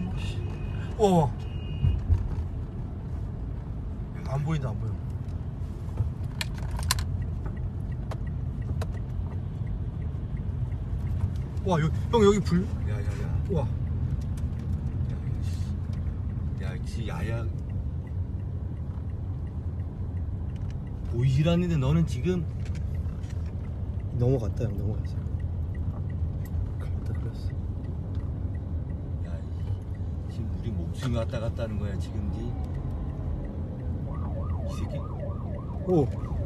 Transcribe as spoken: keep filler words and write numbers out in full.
어. 안 보인다, 안 보여. 와, 여, 형 여기 불. 야야야. 와. 야, 지 야야. 보이질 않는데 너는 지금 넘어갔다, 형 넘어갔어. 갔다 그랬어. 야, 지금 우리 목숨이 왔다 갔다 하는 거야 지금 이 새끼. 오.